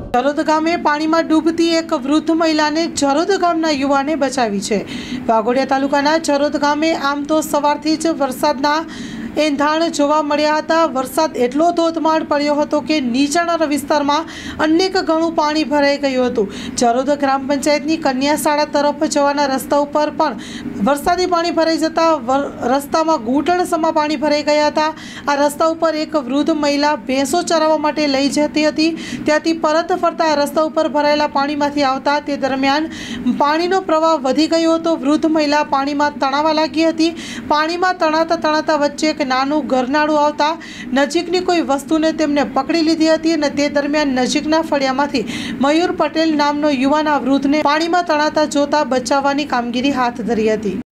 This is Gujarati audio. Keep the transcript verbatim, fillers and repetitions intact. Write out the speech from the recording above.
જરોદ ગામે પાણીમાં ડૂબતી એક વૃદ્ધ મહિલાને જરોદ ગામના યુવાને બચાવી છે। વાઘોડિયા તાલુકાના જરોદ ગામે આમ તો સવારથી જ વરસાદના એંધાણ જોવા મળ્યા હતા। વરસાદ એટલો ધોધમાર પડ્યો હતો કે નીચાણવાળા વિસ્તારમાં અનેક ગણું પાણી ભરાઈ ગયું હતું। જરોદ ગ્રામ પંચાયતની કન્યા શાળા તરફ જવાના રસ્તા ઉપર પણ વરસાદી પાણી ભરાઈ જતા રસ્તામાં ઘૂંટણસમાં પાણી ભરાઈ ગયા હતા। આ રસ્તા ઉપર એક વૃદ્ધ મહિલા ભેંસો ચરાવવા માટે લઈ જતી હતી। ત્યાંથી પરત ફરતા રસ્તા ઉપર ભરાયેલા પાણીમાંથી આવતા તે દરમિયાન પાણીનો પ્રવાહ વધી ગયો હતો। વૃદ્ધ મહિલા પાણીમાં તણાવા લાગી હતી। પાણીમાં તણાતા તણાતા વચ્ચે એક નાનું ગરનાળું આવતા નજીકની કોઈ વસ્તુને તેમને પકડી લીધી હતી અને તે દરમિયાન નજીકના ફળિયામાંથી મયુર પટેલ નામનો યુવાન આ વૃદ્ધને પાણીમાં તણાતા જોતા બચાવવાની કામગીરી હાથ ધરી હતી।